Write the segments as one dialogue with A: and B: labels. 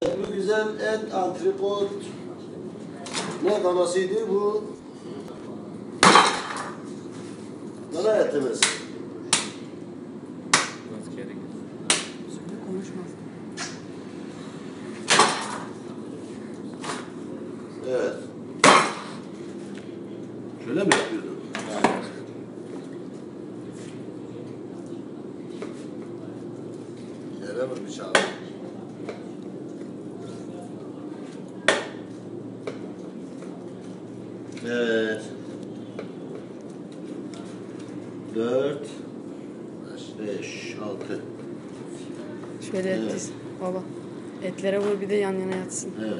A: Bu güzel et, antrikot. Ne kanasıydı bu? Dana etimiz. Evet. Şöyle mi yapıyordun? Evet. Yere vurmuş abi. Evet. 4 5 6.
B: Şöyle
A: Evet.
B: et diz baba. Etlere vur bir de yan yana yatsın.
A: Evet.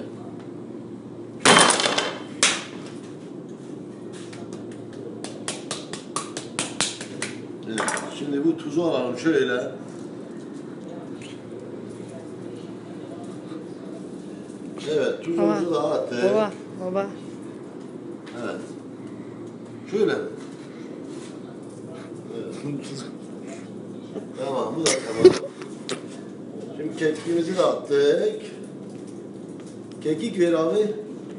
A: Evet. Şimdi bu tuzu alalım şöyle. Evet, tuzumuzu da attık.
B: Baba.
A: Evet. Şöyle. Evet. Tamam, bu da tamam. Şimdi kekiğimizi de attık. Kekik ver abi.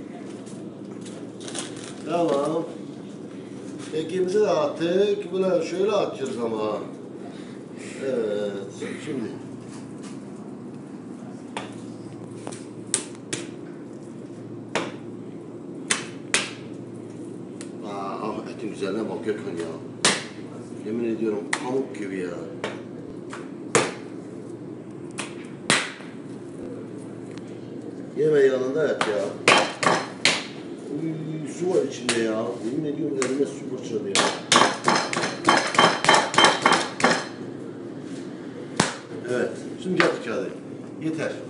A: Tamam. Kekiğimizi de attık. Böyle şöyle atıyoruz ama. Evet. Şimdi. Etin güzelliğine bak Gökhan ya. Yemin ediyorum pamuk gibi ya. Yeme yanında et ya. Uy, su var içinde ya. Yemin ediyorum elime su fırçaladı ya. Evet. Şimdi yap kağıdı. Yeter.